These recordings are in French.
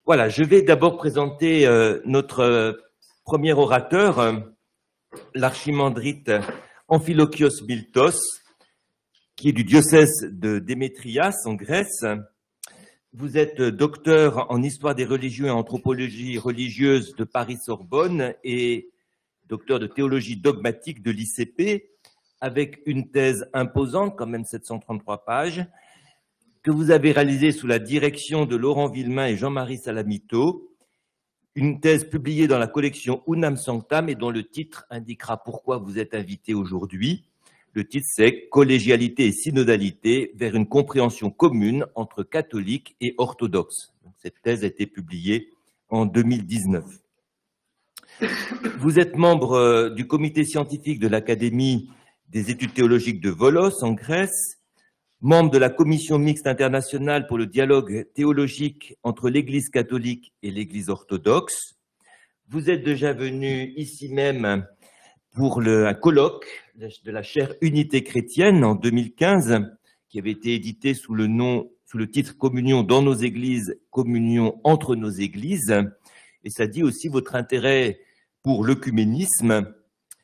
Voilà, je vais d'abord présenter notre premier orateur, l'archimandrite Amphilochios Miltos, qui est du diocèse de Démétrias en Grèce. Vous êtes docteur en histoire des religions et anthropologie religieuse de Paris-Sorbonne et docteur de théologie dogmatique de l'ICP, avec une thèse imposante, quand même 733 pages, que vous avez réalisée sous la direction de Laurent Villemain et Jean-Marie Salamito, une thèse publiée dans la collection Unam Sanctam et dont le titre indiquera pourquoi vous êtes invité aujourd'hui. Le titre, c'est « Collégialité et synodalité vers une compréhension commune entre catholiques et orthodoxes ». Cette thèse a été publiée en 2019. Vous êtes membre du comité scientifique de l'Académie des études théologiques de Volos en Grèce, membre de la commission mixte internationale pour le dialogue théologique entre l'Église catholique et l'Église orthodoxe. Vous êtes déjà venu ici même pour un colloque de la chaire Unité chrétienne en 2015, qui avait été édité sous le titre Communion dans nos églises, communion entre nos églises. Et ça dit aussi votre intérêt pour l'œcuménisme.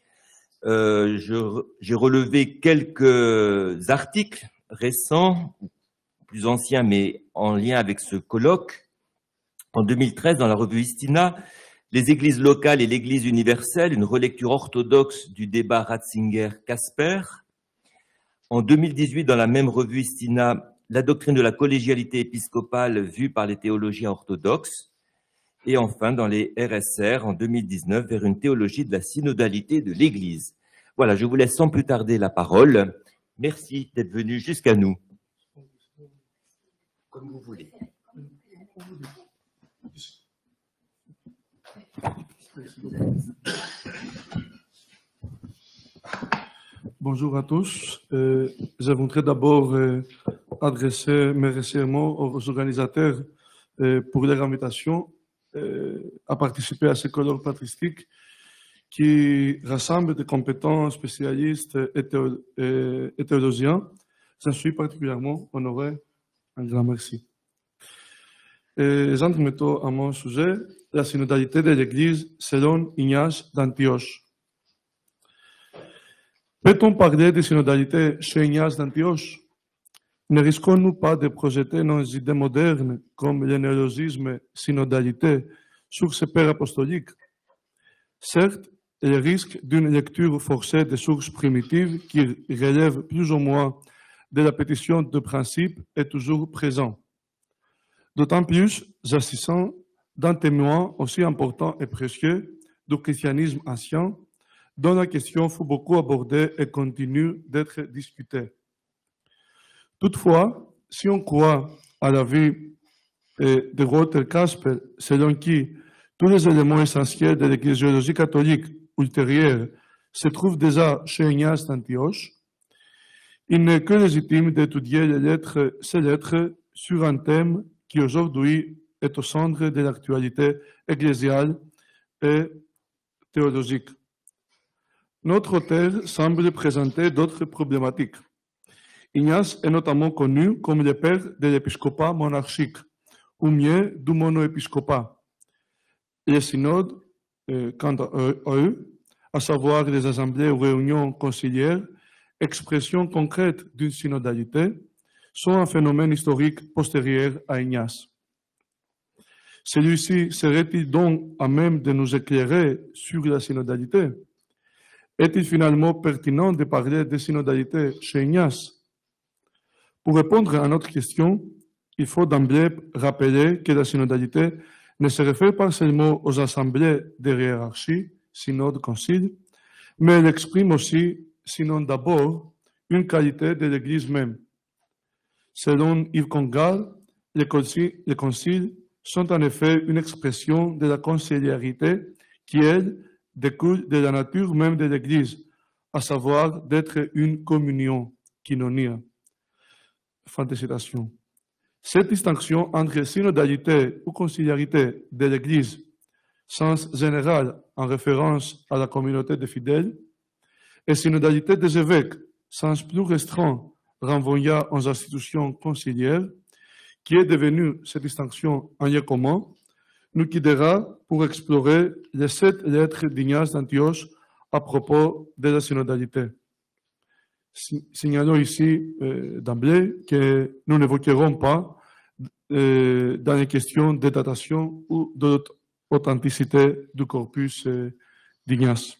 J'ai relevé quelques articles récents, plus anciens, mais en lien avec ce colloque. En 2013, dans la revue Istina, les églises locales et l'église universelle, une relecture orthodoxe du débat Ratzinger-Casper. En 2018, dans la même revue Istina, la doctrine de la collégialité épiscopale vue par les théologiens orthodoxes. Et enfin, dans les RSR, en 2019, vers une théologie de la synodalité de l'Église. Voilà, je vous laisse sans plus tarder la parole. Merci d'être venu jusqu'à nous. Comme vous voulez. Bonjour à tous. Je voudrais d'abord adresser mes remerciements aux organisateurs pour leur invitation à participer à ce colloque patristique qui rassemble des compétents spécialistes et théologiens. J'en suis particulièrement honoré. Un grand merci. J'entre maintenant à mon sujet, la synodalité de l'Église selon Ignace d'Antioche. Peut-on parler de synodalité chez Ignace d'Antioche? Ne risquons-nous pas de projeter nos idées modernes comme le néologisme synodalité sur ce père apostolique? Certes, le risque d'une lecture forcée des sources primitives qui relèvent plus ou moins de la pétition de principe est toujours présent. D'autant plus, s'agissant d'un témoin aussi important et précieux du christianisme ancien, dont la question fut beaucoup abordée et continue d'être discutée. Toutefois, si on croit à l'avis de Walter Casper, selon qui tous les éléments essentiels de l'ecclésiologie catholique ultérieure se trouvent déjà chez Ignace d'Antioche, il n'est que légitime d'étudier ces lettres sur un thème qui aujourd'hui est au centre de l'actualité ecclésiale et théologique. Notre auteur semble présenter d'autres problématiques. Ignace est notamment connu comme le père de l'épiscopat monarchique, ou mieux du monoépiscopat. Les synodes, quant à eux, à savoir les assemblées ou réunions conciliaires, expression concrète d'une synodalité, sont un phénomène historique postérieur à Ignace. Celui-ci serait-il donc à même de nous éclairer sur la synodalité? Est-il finalement pertinent de parler de synodalité chez Ignace? Pour répondre à notre question, il faut d'emblée rappeler que la synodalité ne se réfère pas seulement aux assemblées de hiérarchie, synode, concile, mais elle exprime aussi, sinon d'abord, une qualité de l'Église même. Selon Yves Congar, les conciles sont en effet une expression de la conciliarité qui, elle, découle de la nature même de l'Église, à savoir d'être une communion, koinonia. Fin de citation. Cette distinction entre synodalité ou conciliarité de l'Église, sens général en référence à la communauté des fidèles, et synodalité des évêques, sens plus restreint renvoyant aux institutions conciliaires, qui est devenue cette distinction un lieu commun, nous guidera pour explorer les 7 lettres d'Ignace d'Antioche à propos de la synodalité. Signalons ici d'emblée que nous n'évoquerons pas dans les questions de datation ou d'authenticité du corpus d'Ignace.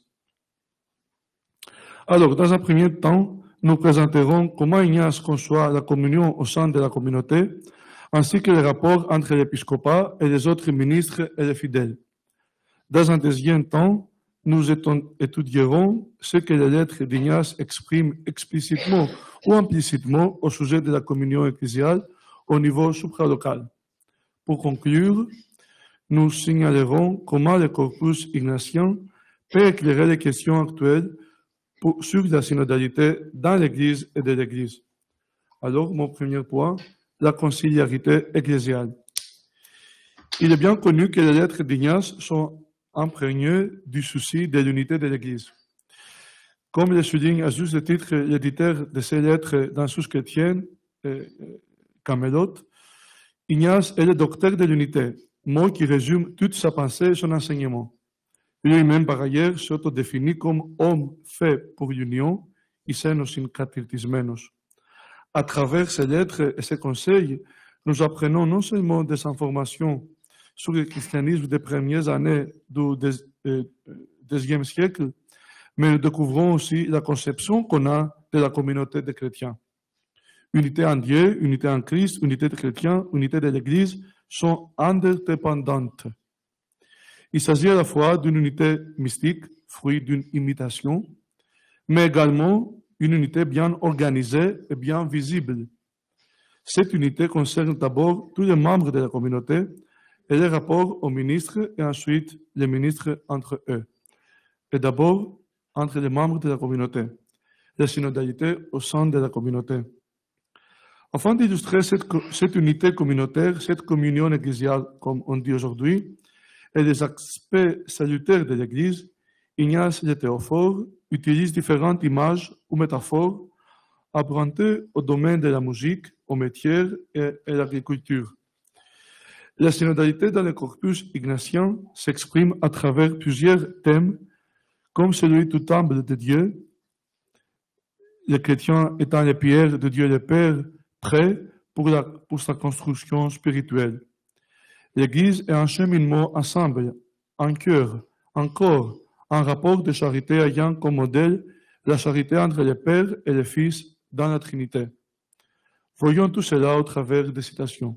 Alors, dans un premier temps, nous présenterons comment Ignace conçoit la communion au sein de la communauté, ainsi que les rapports entre l'épiscopat et les autres ministres et les fidèles. Dans un deuxième temps, nous étudierons ce que les lettres d'Ignace expriment explicitement ou implicitement au sujet de la communion ecclésiale au niveau supralocal. Pour conclure, nous signalerons comment le corpus ignatien peut éclairer les questions actuelles sur la synodalité dans l'Église et de l'Église. Alors, mon premier point, la conciliarité ecclésiale. Il est bien connu que les lettres d'Ignace sont imprégnées du souci de l'unité de l'Église. Comme le souligne à juste titre l'éditeur de ces lettres dans Source chrétienne, Camelot, Ignace est le docteur de l'unité, mot qui résume toute sa pensée et son enseignement. Lui-même, par ailleurs, s'autodéfinit comme homme fait pour l'union, issenos in katirtismenos. À travers ces lettres et ces conseils, nous apprenons non seulement des informations sur le christianisme des premières années du XIe siècle, mais nous découvrons aussi la conception qu'on a de la communauté des chrétiens. Unité en Dieu, unité en Christ, unité des chrétiens, unité de l'Église sont interdépendantes. Il s'agit à la fois d'une unité mystique, fruit d'une imitation, mais également une unité bien organisée et bien visible. Cette unité concerne d'abord tous les membres de la communauté et les rapports aux ministres et ensuite les ministres entre eux. Et d'abord entre les membres de la communauté, la synodalité au sein de la communauté. Afin d'illustrer cette unité communautaire, cette communion ecclésiale, comme on dit aujourd'hui, et les aspects salutaires de l'Église, Ignace le Théophore utilise différentes images ou métaphores empruntées au domaine de la musique, au métier et à l'agriculture. La synodalité dans le corpus ignatien s'exprime à travers plusieurs thèmes, comme celui du temple de Dieu, les chrétiens étant les pierres de Dieu le Père, prêts pour sa construction spirituelle. L'Église est un cheminement ensemble, un cœur, un corps, un rapport de charité ayant comme modèle la charité entre le Père et le Fils dans la Trinité. Voyons tout cela au travers des citations.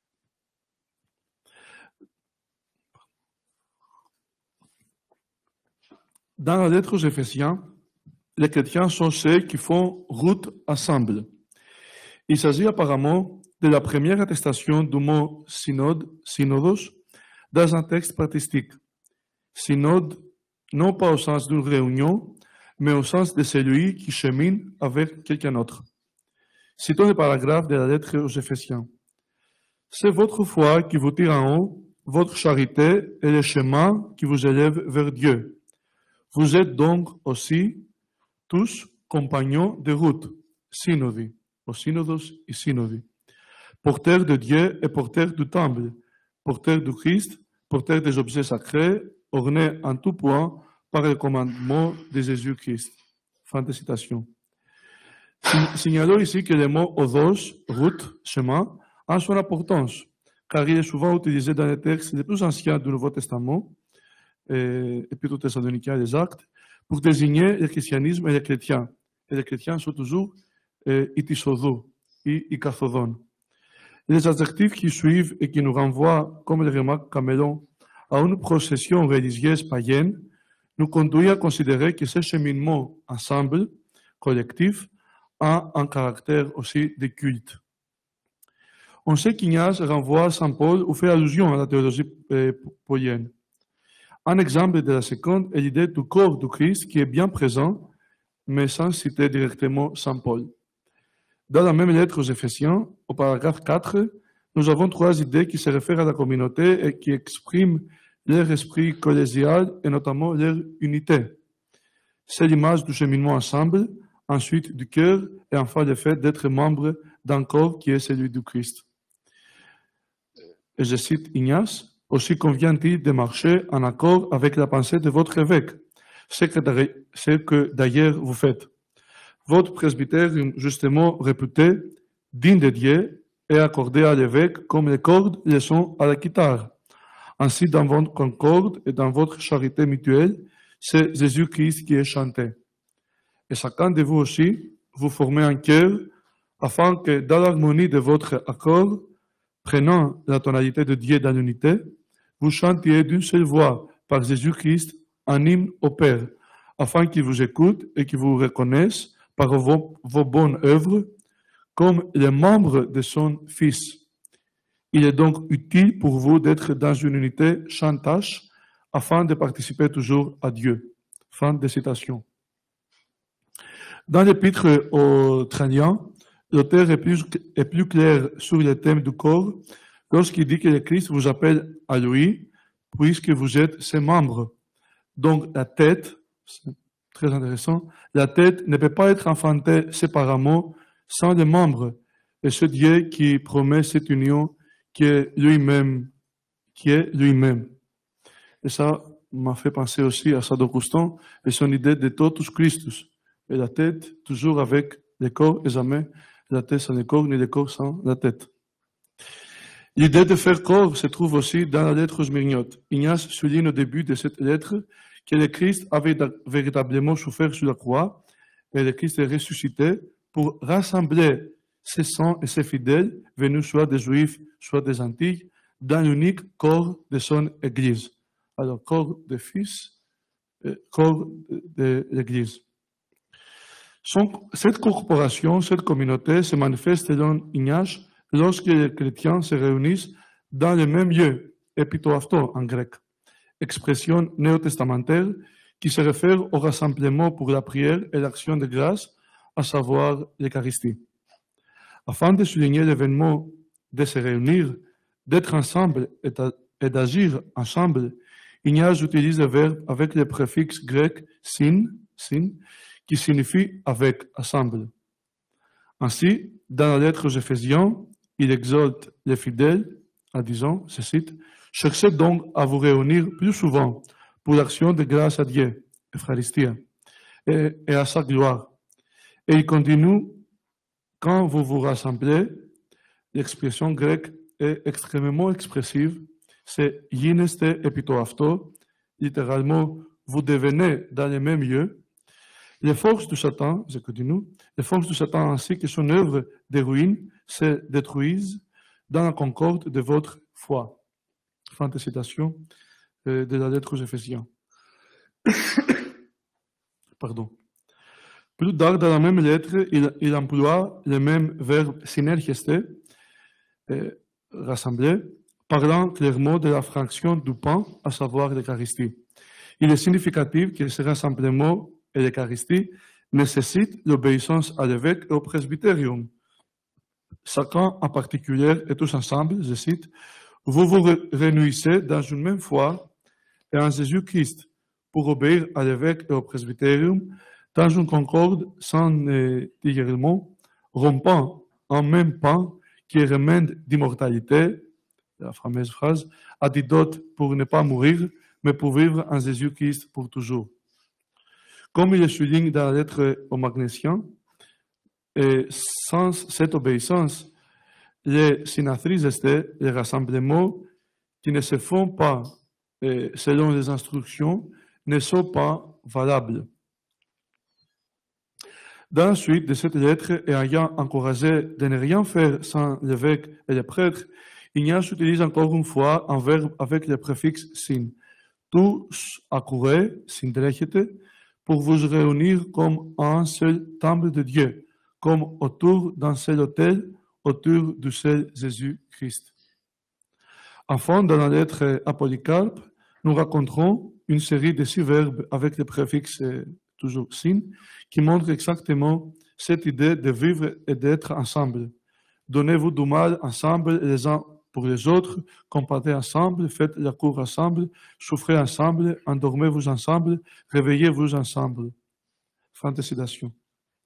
Dans la lettre aux Éphésiens, les chrétiens sont ceux qui font route ensemble. Il s'agit apparemment de la première attestation du mot synode, synodos, dans un texte patristique. Synode, non pas au sens d'une réunion, mais au sens de celui qui chemine avec quelqu'un d'autre. Citons le paragraphe de la lettre aux Éphésiens. C'est votre foi qui vous tire en haut, votre charité est le chemin qui vous élève vers Dieu. Vous êtes donc aussi tous compagnons de route, synodi, o synodos et synodi, porteurs de Dieu et porteurs du temple, porteurs du Christ, porteurs des objets sacrés, ornés en tout point par le commandement de Jésus-Christ. Fin de citation. Signalons ici que le mot odos, route, chemin, a son importance, car il est souvent utilisé dans les textes les plus anciens du Nouveau Testament, Épître Thessaloniciens et les Actes, pour désigner le christianisme et les chrétiens. Et les chrétiens sont toujours itisodou et ikathodon. Les adjectifs qui suivent et qui nous renvoient, comme le remarque Camelot, à une procession religieuse païenne, nous conduisent à considérer que ce cheminement ensemble, collectif, a un caractère aussi de culte. On sait qu'Ignace renvoie à Saint Paul ou fait allusion à la théologie païenne. Un exemple de la seconde est l'idée du corps du Christ qui est bien présent, mais sans citer directement Saint Paul. Dans la même lettre aux Éphésiens, au paragraphe 4, nous avons 3 idées qui se réfèrent à la communauté et qui expriment leur esprit collégial et notamment leur unité. C'est l'image du cheminement ensemble, ensuite du cœur et enfin le fait d'être membre d'un corps qui est celui du Christ. Et je cite Ignace, Aussi convient-il de marcher en accord avec la pensée de votre évêque, ce que d'ailleurs vous faites. Votre presbytère, justement réputé, digne de Dieu, est accordé à l'évêque comme les cordes le sont à la guitare. Ainsi, dans votre concorde et dans votre charité mutuelle, c'est Jésus-Christ qui est chanté. Et chacun de vous aussi, vous formez un cœur, afin que dans l'harmonie de votre accord, prenant la tonalité de Dieu dans l'unité, vous chantiez d'une seule voix par Jésus-Christ un hymne au Père, afin qu'il vous écoute et qu'il vous reconnaisse par vos bonnes œuvres comme les membres de son Fils. Il est donc utile pour vous d'être dans une unité sans tâche afin de participer toujours à Dieu. Fin de citation. Dans l'épître aux Traiens, l'auteur est plus clair sur le thème du corps lorsqu'il dit que le Christ vous appelle à lui, puisque vous êtes ses membres. Donc la tête, c'est très intéressant, la tête ne peut pas être enfantée séparément sans les membres. Et c'est Dieu qui promet cette union qui est lui-même. Et ça m'a fait penser aussi à Saint Augustin et son idée de totus Christus. Et la tête, toujours avec le corps, et jamais la tête sans le corps, ni le corps sans la tête. L'idée de faire corps se trouve aussi dans la lettre aux Smyrniotes. Ignace souligne au début de cette lettre que le Christ avait véritablement souffert sur la croix et le Christ est ressuscité pour rassembler ses saints et ses fidèles, venus soit des Juifs, soit des Antilles, dans l'unique corps de son Église. Alors, corps de Fils, corps de l'Église. Cette corporation, cette communauté se manifeste selon Ignace lorsque les chrétiens se réunissent dans le même lieu, epitoafto en grec, expression néo-testamentaire qui se réfère au rassemblement pour la prière et l'action de grâce, à savoir l'Eucharistie. Afin de souligner l'événement de se réunir, d'être ensemble et d'agir ensemble, Ignace utilise le verbe avec le préfixe grec sin, qui signifie avec, ensemble. Ainsi, dans la lettre aux Éphésiens, il exhorte les fidèles en disant, je cite, « Cherchez donc à vous réunir plus souvent pour l'action de grâce à Dieu, Eucharistia, et à sa gloire. » Et il continue, « Quand vous vous rassemblez, l'expression grecque est extrêmement expressive, c'est « Gineste epitoafto », littéralement, vous devenez dans le même lieu. Les forces du Satan, je continue, les forces du Satan ainsi que son œuvre de ruine se détruisent dans la concorde de votre foi. Fin de citation de la lettre aux Éphésiens. Pardon. Plus tard, dans la même lettre, il emploie le même verbe synergeste, rassembler, parlant clairement de la fraction du pain, à savoir l'Eucharistie. Il est significatif que ce rassemblement et l'Eucharistie nécessitent l'obéissance à l'évêque et au presbytérium. Chacun en particulier et tous ensemble, je cite, vous vous réunissez dans une même foi et en Jésus-Christ pour obéir à l'évêque et au presbytérium dans une concorde sans égarement, rompant en même pain qui est remède d'immortalité, la fameuse phrase, antidote pour ne pas mourir, mais pour vivre en Jésus-Christ pour toujours. Comme il le souligne dans la lettre aux Magnésiens, et sans cette obéissance, les synathries, les rassemblements qui ne se font pas selon les instructions, ne sont pas valables. Dans la suite de cette lettre, et ayant encouragé de ne rien faire sans l'évêque et le prêtre, Ignace utilise encore une fois un verbe avec le préfixe sin. Tous accourez, syndrechete, pour vous réunir comme un seul temple de Dieu, comme autour d'un seul autel, autour du seul Jésus-Christ. Enfin, dans la lettre à Polycarpe, nous raconterons une série de 6 verbes avec le préfixe toujours sin, qui montrent exactement cette idée de vivre et d'être ensemble. Donnez-vous du mal ensemble les uns pour les autres, combattez ensemble, faites la cour ensemble, souffrez ensemble, endormez-vous ensemble, réveillez-vous ensemble. Fin de citation.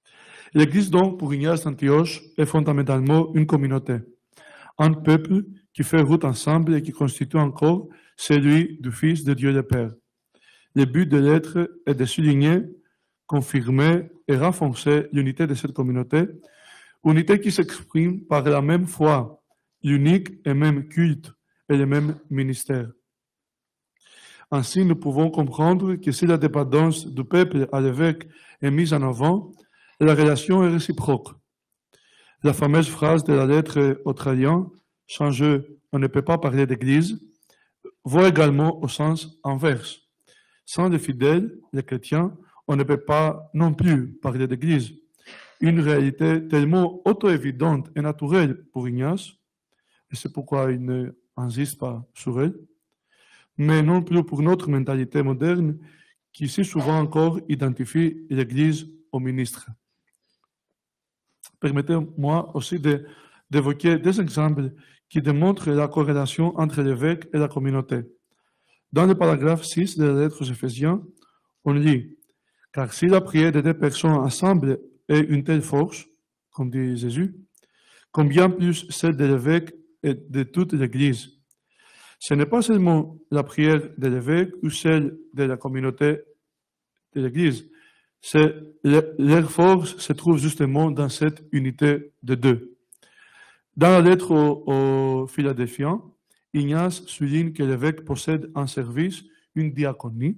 L'Église donc, pour Ignace d'Antioche, est fondamentalement une communauté, un peuple qui fait route ensemble et qui constitue encore celui du Fils de Dieu le Père. Le but de l'être est de souligner, confirmer et renforcer l'unité de cette communauté, unité qui s'exprime par la même foi, l'unique et même culte et le même ministère. Ainsi, nous pouvons comprendre que si la dépendance du peuple à l'évêque est mise en avant, la relation est réciproque. La fameuse phrase de la lettre aux Tralliens, « Sans eux, on ne peut pas parler d'Église », vaut également au sens inverse. Sans les fidèles, les chrétiens, on ne peut pas non plus parler d'Église. Une réalité tellement auto-évidente et naturelle pour Ignace, et c'est pourquoi il n'insiste pas sur elle, mais non plus pour notre mentalité moderne qui si souvent encore identifie l'Église au ministre. Permettez-moi aussi d'évoquer des exemples qui démontrent la corrélation entre l'évêque et la communauté. Dans le paragraphe 6 de la lettre aux Éphésiens, on lit « Car si la prière de deux personnes ensemble est une telle force, comme dit Jésus, combien plus celle de l'évêque et de toute l'Église. Ce n'est pas seulement la prière de l'évêque ou celle de la communauté de l'Église. Leur force se trouve justement dans cette unité de deux. Dans la lettre aux Philadelphiens, Ignace souligne que l'évêque possède en service une diaconie,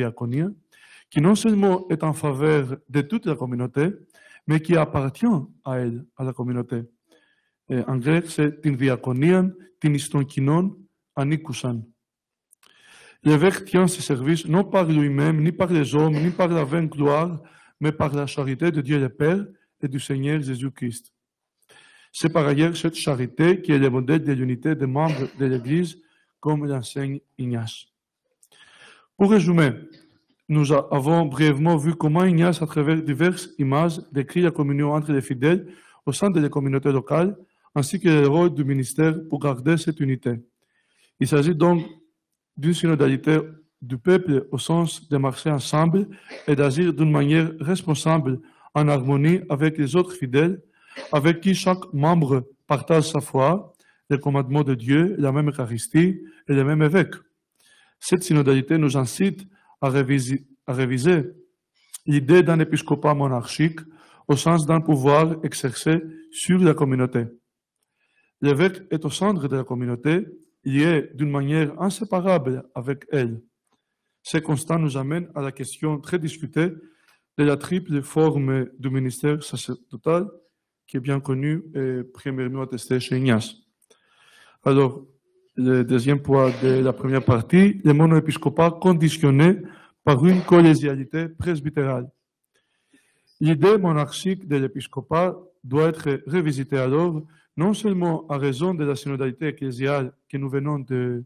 qui non seulement est en faveur de toute la communauté, mais qui appartient à elle, à la communauté. Et en grec, c'est την diakonian, την εις των κοινών ανήκουσαν. L'évêque tient ce service non par lui-même, ni par les hommes, ni par la vaine gloire, mais par la charité de Dieu le Père et du Seigneur Jésus-Christ. C'est par ailleurs cette charité qui est le modèle de l'unité des membres de l'Église, comme l'enseigne Ignace. Pour résumer, nous avons brièvement vu comment Ignace, à travers diverses images, décrit la communion entre les fidèles au sein de la communauté locale, ainsi que le rôle du ministère pour garder cette unité. Il s'agit donc d'une synodalité du peuple au sens de marcher ensemble et d'agir d'une manière responsable en harmonie avec les autres fidèles, avec qui chaque membre partage sa foi, les commandements de Dieu, la même Eucharistie et le même évêque. Cette synodalité nous incite à réviser l'idée d'un épiscopat monarchique au sens d'un pouvoir exercé sur la communauté. L'évêque est au centre de la communauté, lié d'une manière inséparable avec elle. Ce constat nous amène à la question très discutée de la triple forme du ministère sacerdotal, qui est bien connue et premièrement attestée chez Ignace. Alors, le deuxième point de la première partie, le monoépiscopat conditionné par une collégialité presbytérale. L'idée monarchique de l'épiscopat doit être révisitée alors, non seulement en raison de la synodalité ecclésiale que nous venons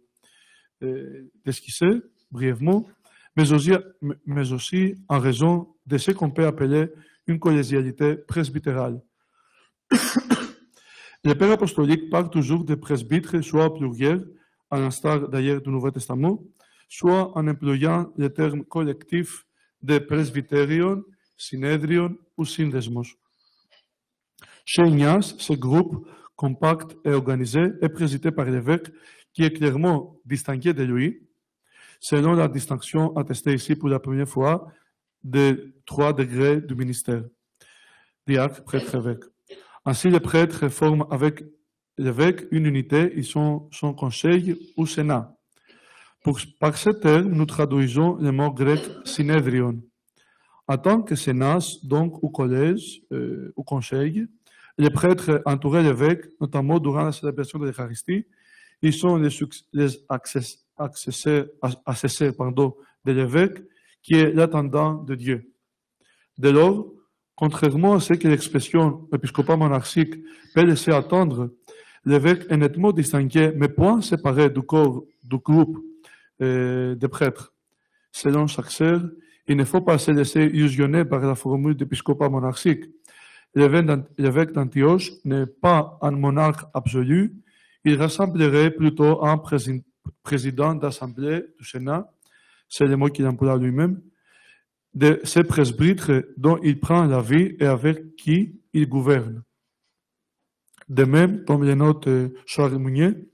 d'esquisser brièvement, mais aussi en raison de ce qu'on peut appeler une collégialité presbytérale. Le Père apostolique parle toujours de presbytres, soit au pluriel, à l'instar d'ailleurs du Nouveau Testament, soit en employant le terme collectif de presbyterion, synedrion ou syndesmos. Chez Ignace, ce groupe compact et organisé est présidé par l'évêque qui est clairement distingué de lui, selon la distinction attestée ici pour la première fois des 3 degrés du ministère, diacre, prêtre, évêque. Ainsi, les prêtres forment avec l'évêque une unité, ils sont son conseil ou sénat. Par ce terme, nous traduisons le mot grec synedrion. En tant que sénat, donc, ou collège, ou conseil, les prêtres entouraient l'évêque, notamment durant la célébration de l'Eucharistie. Ils sont les assesseurs de l'évêque, qui est l'intendant de Dieu. Dès lors, contrairement à ce que l'expression épiscopat monarchique peut laisser attendre, l'évêque est nettement distingué, mais point séparé du corps du groupe des prêtres. Selon chaque sœur, il ne faut pas se laisser illusionner par la formule d'épiscopat monarchique. L'évêque d'Antioche n'est pas un monarque absolu, il ressemblerait plutôt à un président d'assemblée du Sénat, c'est le mot qu'il emploie lui-même, de ces presbytres dont il prend la vie et avec qui il gouverne. De même, comme le note Charles Mounier,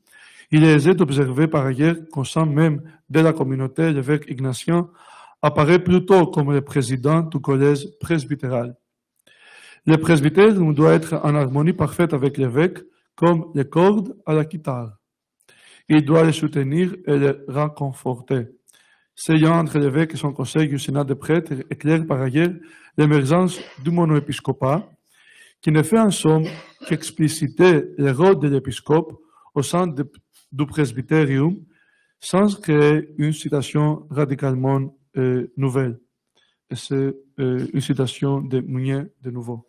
Il est aisé d'observer par ailleurs qu'au sein même de la communauté, l'évêque Ignatien apparaît plutôt comme le président du collège presbytéral. Le presbytère doit être en harmonie parfaite avec l'évêque, comme les cordes à la guitare. Il doit les soutenir et les réconforter. Ce lien entre l'évêque et son conseil du Sénat des prêtres éclaire par ailleurs l'émergence du monoépiscopat, qui ne fait en somme qu'expliciter le rôle de l'épiscope au sein du presbytérium sans créer une citation radicalement nouvelle. Et c'est une citation de Mounier de nouveau.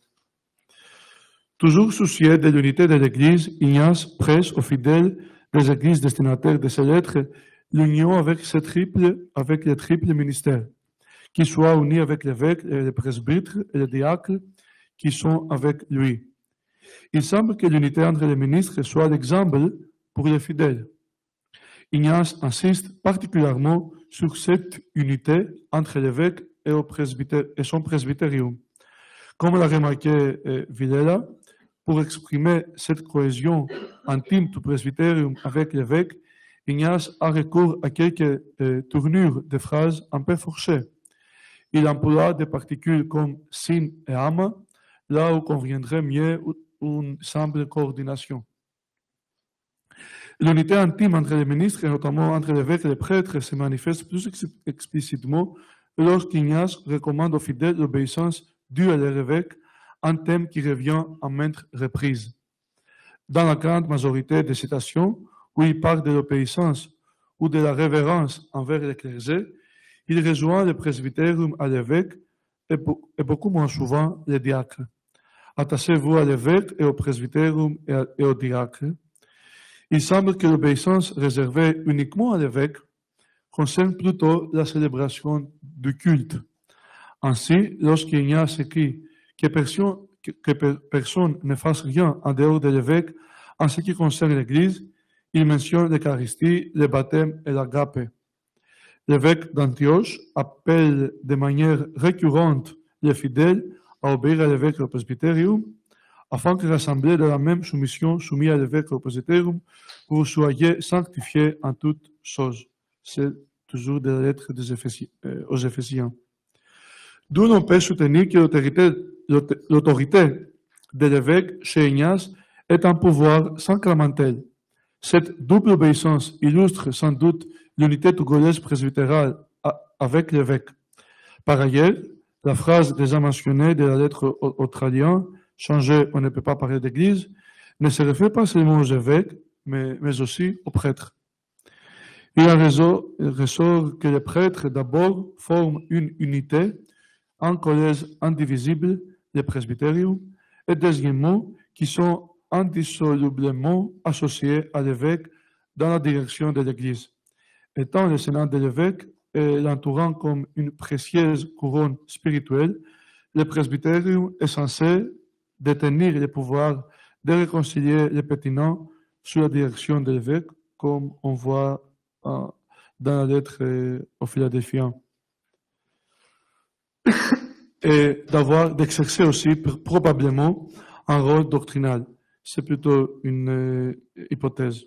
Toujours soucieux de l'unité de l'Église, Ignace presse aux fidèles des églises destinataires de ces lettres l'union avec le triple ministère, qui soit uni avec l'évêque et les presbytres et les diacres qui sont avec lui. Il semble que l'unité entre les ministres soit l'exemple pour les fidèles. Ignace insiste particulièrement sur cette unité entre l'évêque et son presbytérium. Comme l'a remarqué Villela, pour exprimer cette cohésion intime du presbytérium avec l'évêque, Ignace a recours à quelques tournures de phrases un peu fourchées. Il emploie des particules comme sin et ama, là où conviendrait mieux une simple coordination. L'unité intime entre les ministres, et notamment entre l'évêque et les prêtres, se manifeste plus explicitement lorsqu'Ignace recommande aux fidèles l'obéissance due à leur évêque, un thème qui revient à maintes reprises. Dans la grande majorité des citations, où il parle de l'obéissance ou de la révérence envers le clergé, il rejoint le presbytérium à l'évêque et beaucoup moins souvent les diacres. Attachez-vous à l'évêque et au presbytérium et aux diacres. Il semble que l'obéissance réservée uniquement à l'évêque concerne plutôt la célébration du culte. Ainsi, lorsqu'Ignace écrit que personne ne fasse rien en dehors de l'évêque en ce qui concerne l'Église, il mentionne l'Eucharistie, le baptême et l'agape. L'évêque d'Antioche appelle de manière récurrente les fidèles à obéir à l'évêque au presbytérium, afin que rassemblés de la même soumission, soumis à l'évêque au presbytérium, vous soyez sanctifiés en toutes choses. C'est toujours de la lettre aux Éphésiens. D'où l'on peut soutenir que l'autorité de l'évêque chez Ignace est un pouvoir sacramentel. Cette double obéissance illustre sans doute l'unité du collège presbytéral avec l'évêque. Par ailleurs, la phrase déjà mentionnée de la lettre aux Tralliens, changée, on ne peut pas parler d'église, ne se réfère pas seulement aux évêques, mais aussi aux prêtres. Il ressort que les prêtres d'abord forment une unité, un collège indivisible, le presbytérium, et deuxièmement, qui sont indissolublement associés à l'évêque dans la direction de l'Église. Étant le Sénat de l'évêque et l'entourant comme une précieuse couronne spirituelle, le presbytérium est censé détenir le pouvoir de réconcilier les pétinants sous la direction de l'évêque, comme on voit dans la lettre aux Philadelphiens. Et d'exercer aussi probablement un rôle doctrinal. C'est plutôt une hypothèse.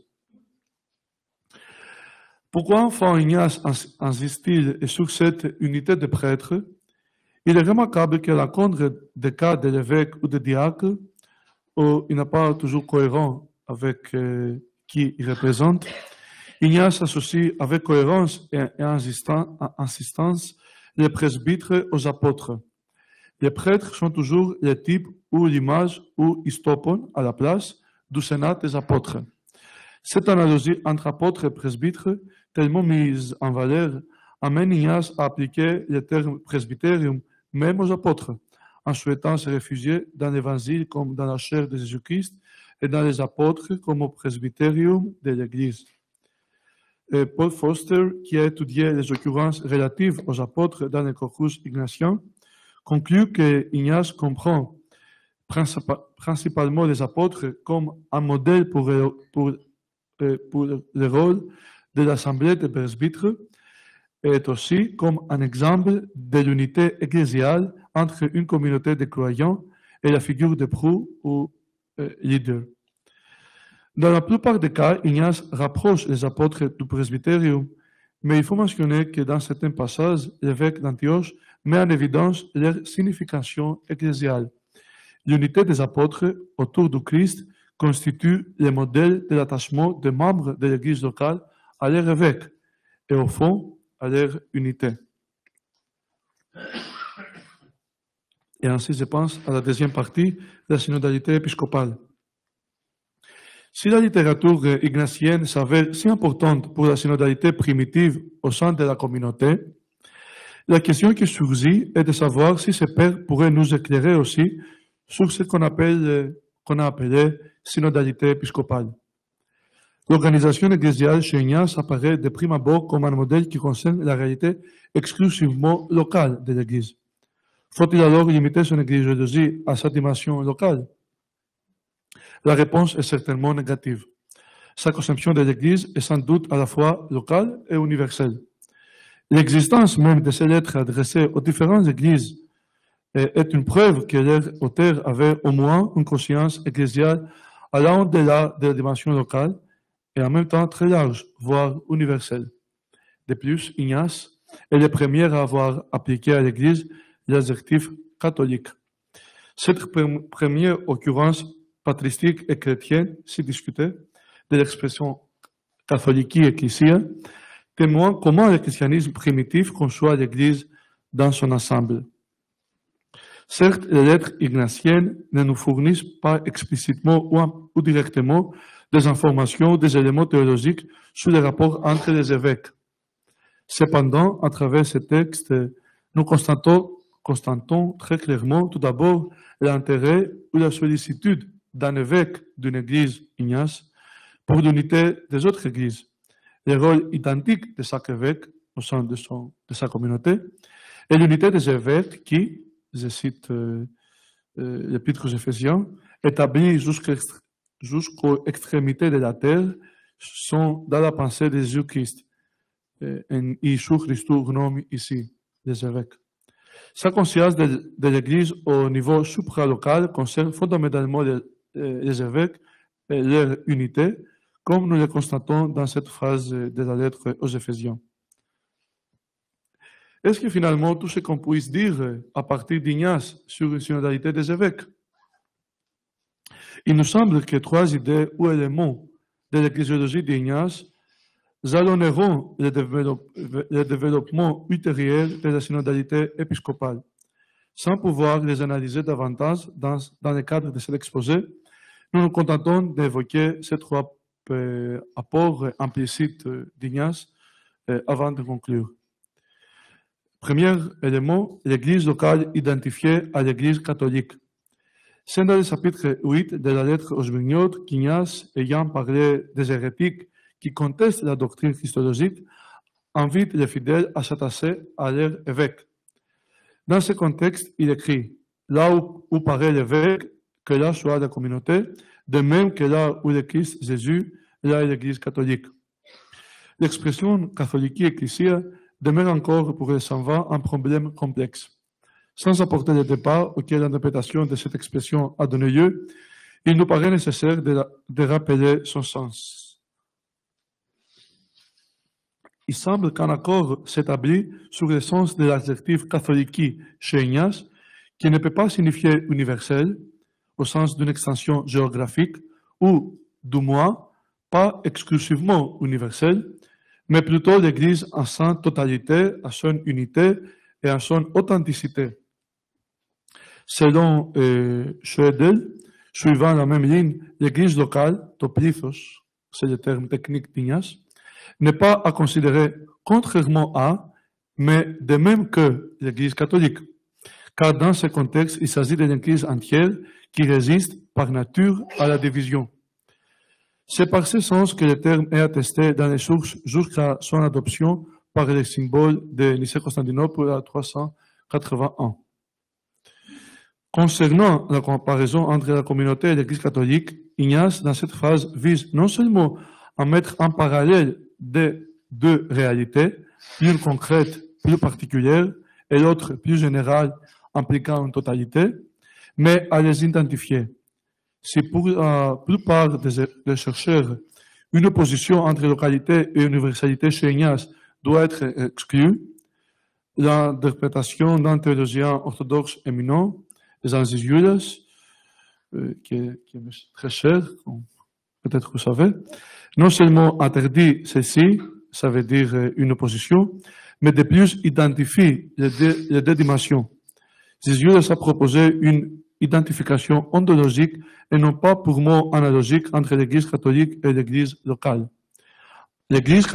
Pourquoi enfin Ignace insiste-t-il sur cette unité de prêtres? Il est remarquable qu'à l'encontre des cas de l'évêque ou des diacres, où il n'est pas toujours cohérent avec qui il représente, Ignace associe avec cohérence et insistance les presbytres aux apôtres. Les prêtres sont toujours les types ou l'image ou istopon à la place du Sénat des apôtres. Cette analogie entre apôtres et presbytres, tellement mise en valeur, amène Ignace à appliquer le terme presbytérium même aux apôtres, en souhaitant se réfugier dans l'Évangile comme dans la chair de Jésus-Christ et dans les apôtres comme au presbytérium de l'Église. Paul Foster, qui a étudié les occurrences relatives aux apôtres dans le corpus ignatien, conclut que Ignace comprend principalement les apôtres comme un modèle pour le rôle de l'assemblée des presbytres et aussi comme un exemple de l'unité ecclésiale entre une communauté de croyants et la figure de proue ou leader. Dans la plupart des cas, Ignace rapproche les apôtres du presbytérium, mais il faut mentionner que dans certains passages, l'évêque d'Antioche met en évidence leur signification ecclésiale. L'unité des apôtres autour du Christ constitue le modèle de l'attachement des membres de l'Église locale à leur évêque et au fond à leur unité. Et ainsi, je pense à la deuxième partie de la synodalité épiscopale. Si la littérature ignatienne s'avère si importante pour la synodalité primitive au sein de la communauté, la question qui surgit est de savoir si ces pères pourraient nous éclairer aussi sur ce qu'on a appelé synodalité épiscopale. L'organisation ecclésiale chez Ignace apparaît de prime abord comme un modèle qui concerne la réalité exclusivement locale de l'Église. Faut-il alors limiter son ecclésiologie à sa dimension locale? La réponse est certainement négative. Sa conception de l'Église est sans doute à la fois locale et universelle. L'existence même de ces lettres adressées aux différentes églises est une preuve que leur auteur avait au moins une conscience ecclésiale allant au-delà de la dimension locale et en même temps très large, voire universelle. De plus, Ignace est le premier à avoir appliqué à l'Église l'adjectif catholique. Cette première occurrence patristique et chrétienne, si discutée, de l'expression catholique ecclésia, témoigne comment le christianisme primitif conçoit l'Église dans son ensemble. Certes, les lettres ignatiennes ne nous fournissent pas explicitement ou directement des informations, des éléments théologiques sur les rapports entre les évêques. Cependant, à travers ces textes, nous constatons très clairement tout d'abord l'intérêt ou la sollicitude d'un évêque d'une église, Ignace, pour l'unité des autres églises, le rôle identique de chaque évêque au sein de sa communauté, et l'unité des évêques qui, je cite l'Épître aux Éphésiens, établis jusqu'aux extrémités de la terre, sont dans la pensée de Jésus-Christ. En Jésus Christus nomme ici les évêques. Sa conscience de l'Église au niveau supralocal concerne fondamentalement les évêques et leur unité, comme nous le constatons dans cette phrase de la lettre aux Éphésiens. Est-ce que finalement tout ce qu'on puisse dire à partir d'Ignace sur la synodalité des évêques? Il nous semble que trois idées ou éléments de l'ecclésiologie d'Ignace jalonneront le développement ultérieur de la synodalité épiscopale. Sans pouvoir les analyser davantage dans le cadre de cet exposé, nous nous contentons d'évoquer ces trois apports implicites d'Ignace avant de conclure. Premier élément, l'Église locale identifiée à l'Église catholique. C'est dans le chapitre 8 de la lettre aux Smyrniotes qu'Ignace, ayant parlé des hérétiques qui contestent la doctrine christologique, invite les fidèles à s'attacher à leur évêque. Dans ce contexte, il écrit « Là où paraît l'évêque, que là soit la communauté, de même que là où le Christ Jésus, là est l'Église catholique. » L'expression « catholique ecclésia » demeure encore pour les savants un problème complexe. Sans apporter le débat auquel l'interprétation de cette expression a donné lieu, il nous paraît nécessaire de rappeler son sens. Il semble qu'un accord s'établit sur le sens de l'adjectif catholique chez Ignace, qui ne peut pas signifier universel, au sens d'une extension géographique, ou, du moins, pas exclusivement universel, mais plutôt l'Église en sa totalité, en son unité et en son authenticité. Selon Schödel, suivant la même ligne, l'Église locale, toplithos, c'est le terme technique d'Ignace, n'est pas à considérer contrairement à, mais de même que l'Église catholique, car dans ce contexte, il s'agit d'une Église entière qui résiste par nature à la division. C'est par ce sens que le terme est attesté dans les sources jusqu'à son adoption par les symboles de Nicée-Constantinople à 381. Concernant la comparaison entre la communauté et l'Église catholique, Ignace, dans cette phrase, vise non seulement à mettre en parallèle deux réalités, l'une concrète, plus particulière, et l'autre plus générale, impliquant une totalité, mais à les identifier. Si pour la plupart des chercheurs, une opposition entre localité et universalité chez Ignace doit être exclue, l'interprétation d'un théologien orthodoxe éminent, Zacchaeus Judas, qui est très cher, comme peut-être vous savez, non seulement interdit ceci, ça veut dire une opposition, mais de plus identifie les deux dimensions. Zacchaeus a proposé une identification ontologique et non pas purement analogique entre l'Église catholique et l'Église locale. L'Église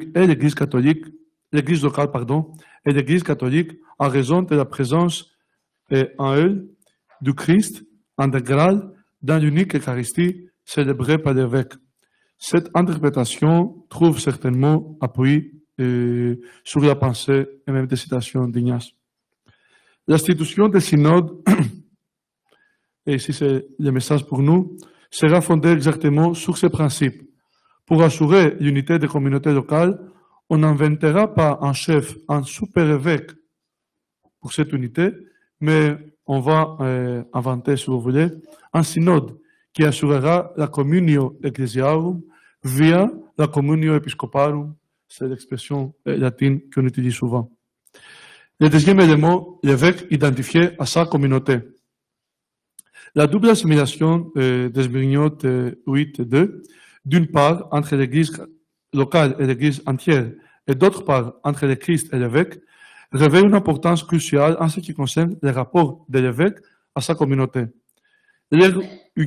locale, et l'Église catholique en raison de la présence en elle du Christ intégral dans l'unique Eucharistie célébrée par l'évêque. Cette interprétation trouve certainement appui sur la pensée et même des citations d'Ignace. L'institution des synodes, et ici c'est le message pour nous, sera fondée exactement sur ces principes. Pour assurer l'unité des communautés locales, on n'inventera pas un chef, un super-évêque pour cette unité, mais on va inventer, si vous voulez, un synode qui assurera la communio ecclesiarum via la communio episcoparum, c'est l'expression latine qu'on utilise souvent. Le deuxième élément, l'évêque identifié à sa communauté. La double assimilation des Brignotes 8 et 2, d'une part entre l'Église locale et l'Église entière, et d'autre part entre le Christ et l'évêque, revêt une importance cruciale en ce qui concerne les rapports de l'évêque à sa communauté. Leur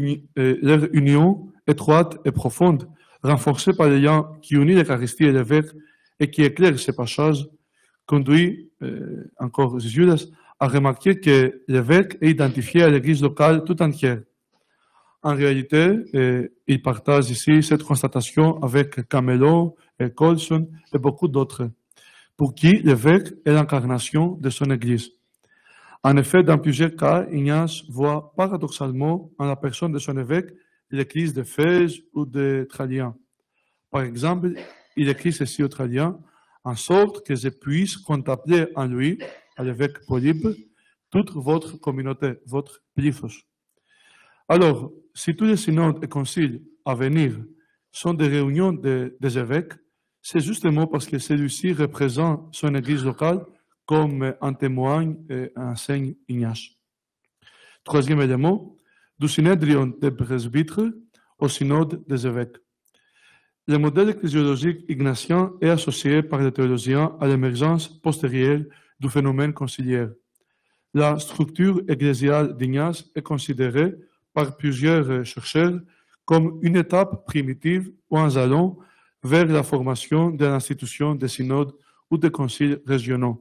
union étroite et profonde, renforcée par le lien qui unit l'Eucharistie et l'évêque et qui éclaire ces passages, conduit encore Judas à remarquer que l'évêque est identifié à l'Église locale tout entière. En réalité, il partage ici cette constatation avec Camelo et Colson et beaucoup d'autres, pour qui l'évêque est l'incarnation de son Église. En effet, dans plusieurs cas, Ignace voit paradoxalement en la personne de son évêque l'Église d'Éphèse ou de Tralien. Par exemple, il écrit ceci au Tralien, en sorte que je puisse contempler en lui, à l'évêque Polybe, toute votre communauté, votre plyphos. Alors, si tous les synodes et conciles à venir sont des réunions des évêques, c'est justement parce que celui-ci représente son église locale comme en témoigne et enseigne Ignace. Troisième élément, du synédrion des presbytres au synode des évêques. Le modèle ecclésiologique ignatien est associé par les théologiens à l'émergence postérieure du phénomène conciliaire. La structure ecclésiale d'Ignace est considérée par plusieurs chercheurs comme une étape primitive ou un jalon vers la formation de l'institution des synodes ou des conciles régionaux.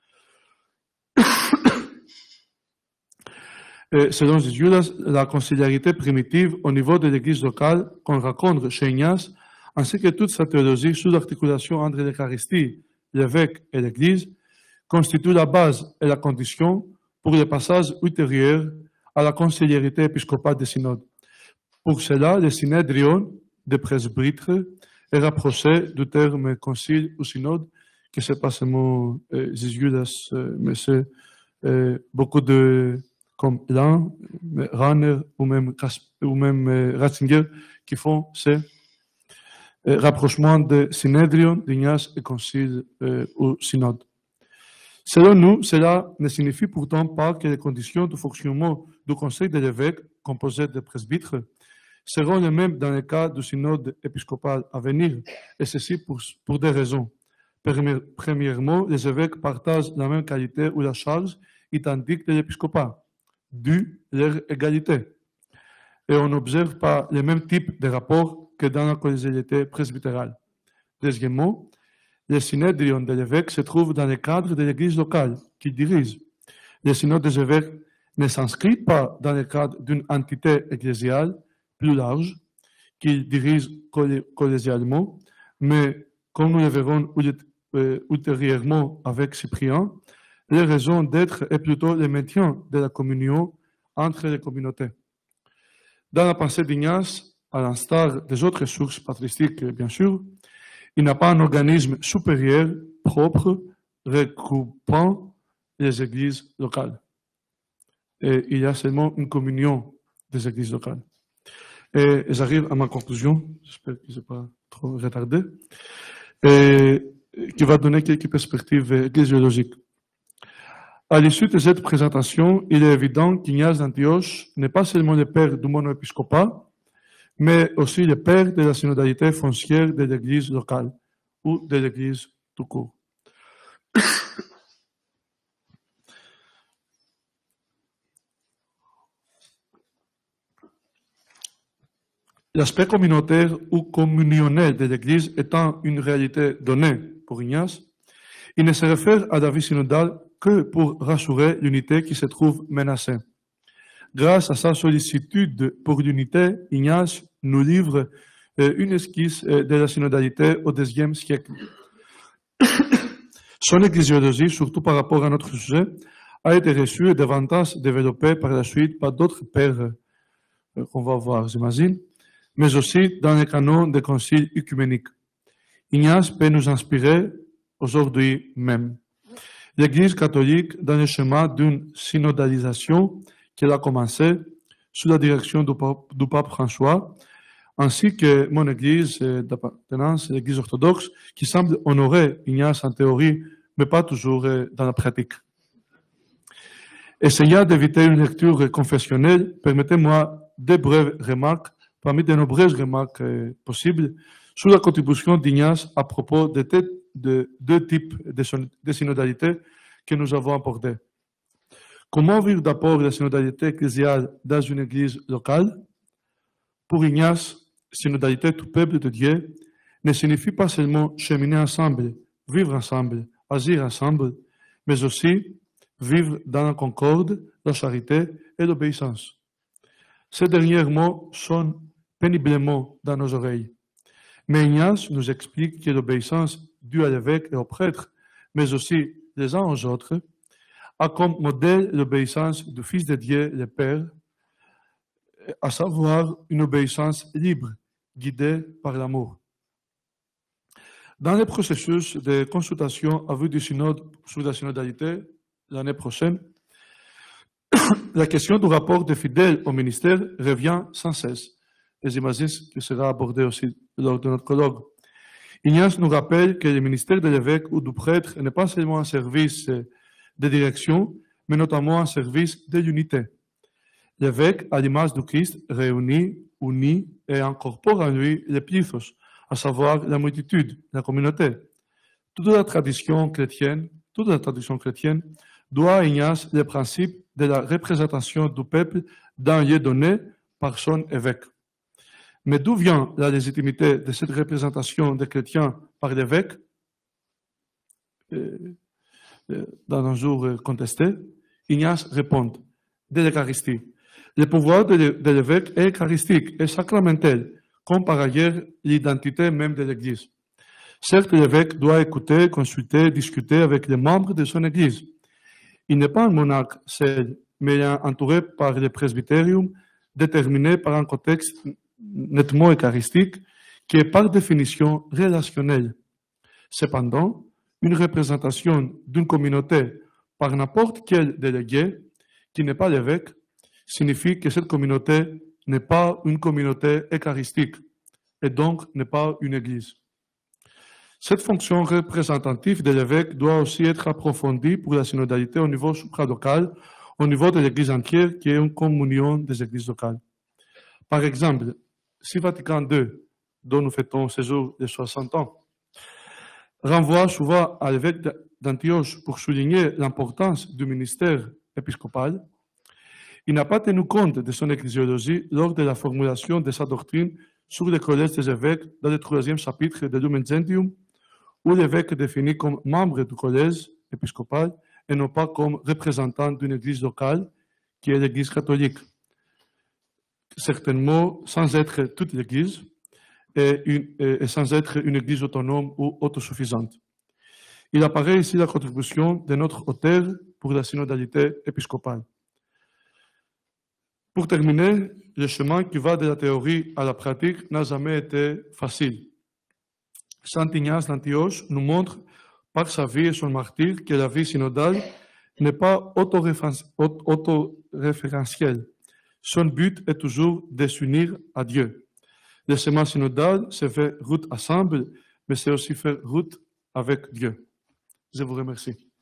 Selon Judas, la conciliarité primitive au niveau de l'Église locale qu'on rencontre chez Ignace, ainsi que toute sa théologie sous l'articulation entre l'Eucharistie, l'évêque et l'Église, constitue la base et la condition pour le passage ultérieur à la conciliarité épiscopale des synodes. Pour cela, le synédrion des presbytres est rapproché du terme concile ou synode, que c'est pas seulement Judas, mais c'est beaucoup de, comme Lan, Rahner ou même Ratzinger, qui font ce rapprochement de synédrion, d'Ignace et concile ou synode. Selon nous, cela ne signifie pourtant pas que les conditions de fonctionnement du conseil de l'évêque, composé de presbytres, seront les mêmes dans le cas du synode épiscopal à venir, et ceci pour des raisons. Premièrement, les évêques partagent la même qualité ou la charge identique de l'épiscopat, dû leur égalité. Et on n'observe pas le même type de rapport que dans la collégialité presbytérale. Deuxièmement, le synédrion de l'évêque se trouve dans le cadre de l'église locale qu'il dirige. Le synode des évêques ne s'inscrit pas dans le cadre d'une entité ecclésiale plus large qu'il dirige collégialement, mais comme nous le verrons ultérieurement avec Cyprien, la raison d'être est plutôt le maintien de la communion entre les communautés. Dans la pensée d'Ignace, à l'instar des autres sources patristiques, bien sûr, il n'a pas un organisme supérieur, propre, regroupant les églises locales. Et il y a seulement une communion des églises locales. Et j'arrive à ma conclusion, j'espère que je n'ai pas trop retardé, et qui va donner quelques perspectives ecclésiologiques. À l'issue de cette présentation, il est évident qu'Ignace d'Antioche n'est pas seulement le père du monoépiscopat, mais aussi le père de la synodalité foncière de l'Église locale ou de l'Église tout court. L'aspect communautaire ou communionnel de l'Église étant une réalité donnée pour Ignace, il ne se réfère à la vie synodale que pour rassurer l'unité qui se trouve menacée. Grâce à sa sollicitude pour l'unité, Ignace nous livre une esquisse de la synodalité au IIe siècle. Son ecclésiologie, surtout par rapport à notre sujet, a été reçue et davantage développée par la suite par d'autres pères qu'on va voir, j'imagine, mais aussi dans les canons des conciles œcuméniques. Ignace peut nous inspirer aujourd'hui même. L'Église catholique, dans le schéma d'une synodalisation qu'elle a commencé sous la direction du pape François, ainsi que mon Église d'appartenance, l'Église orthodoxe, qui semble honorer Ignace en théorie, mais pas toujours dans la pratique. Essayant d'éviter une lecture confessionnelle, permettez-moi deux brèves remarques, parmi de nombreuses remarques possibles, sur la contribution d'Ignace à propos de deux types de synodalité que nous avons abordés. Comment vivre d'abord la synodalité ecclésiale dans une église locale? Pour Ignace, synodalité du peuple de Dieu ne signifie pas seulement cheminer ensemble, vivre ensemble, agir ensemble, mais aussi vivre dans la concorde, la charité et l'obéissance. Ces derniers mots sonnent péniblement dans nos oreilles. Mais Ignace nous explique que l'obéissance due à l'évêque et aux prêtres, mais aussi les uns aux autres, a comme modèle l'obéissance du Fils de Dieu, le Père, à savoir une obéissance libre, guidée par l'amour. Dans le processus de consultation à vue du synode sur la synodalité l'année prochaine, la question du rapport des fidèles au ministère revient sans cesse. Et j'imagine que sera abordé aussi lors de notre colloque. Ignace nous rappelle que le ministère de l'évêque ou du prêtre n'est pas seulement un service de direction, mais notamment un service de l'unité. L'évêque, à l'image du Christ, réunit, unit et incorpore en lui les plythos, à savoir la multitude, la communauté. Toute la tradition chrétienne doit à Ignace le principe de la représentation du peuple dans un lieu donné par son évêque. Mais d'où vient la légitimité de cette représentation des chrétiens par l'évêque, dans un jour contesté? Ignace répond, de l'Eucharistie. Le pouvoir de l'évêque est eucharistique et sacramentel, comme par ailleurs l'identité même de l'Église. Certes, l'évêque doit écouter, consulter, discuter avec les membres de son Église. Il n'est pas un monarque seul, mais entouré par le presbytérium, déterminé par un contexte nettement eucharistique, qui est par définition relationnel. Cependant, une représentation d'une communauté par n'importe quel délégué, qui n'est pas l'évêque, signifie que cette communauté n'est pas une communauté eucharistique, et donc n'est pas une église. Cette fonction représentative de l'évêque doit aussi être approfondie pour la synodalité au niveau supralocal, au niveau de l'église entière, qui est une communion des églises locales. Par exemple, si Vatican II, dont nous fêtons ce jour de 60 ans, renvoie souvent à l'évêque d'Antioche pour souligner l'importance du ministère épiscopal, il n'a pas tenu compte de son ecclésiologie lors de la formulation de sa doctrine sur le collège des évêques dans le 3e chapitre de Lumen Gentium, où l'évêque est défini comme membre du collège épiscopal et non pas comme représentant d'une église locale qui est l'église catholique. Certainement sans être toute l'église et sans être une église autonome ou autosuffisante. Il apparaît ici la contribution de notre auteur pour la synodalité épiscopale. Pour terminer, le chemin qui va de la théorie à la pratique n'a jamais été facile. Saint Ignace d'Antioche nous montre par sa vie et son martyre que la vie synodale n'est pas autoréférentielle. Son but est toujours de s'unir à Dieu. Le chemin synodal, c'est faire route ensemble, mais c'est aussi faire route avec Dieu. Je vous remercie.